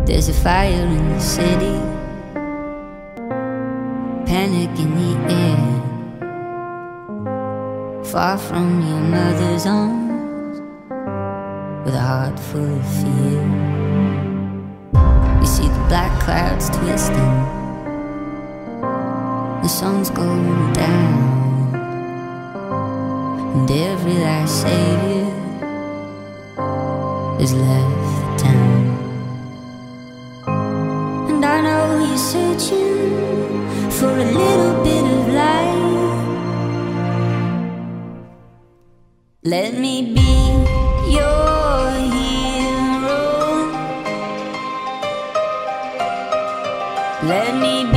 There's a fire in the city, panic in the air. Far from your mother's arms, with a heart full of fear. You see the black clouds twisting, the sun's going down, and every last savior has left the town. And I know you're searching for a little bit of light. Let me be your hero. Let me be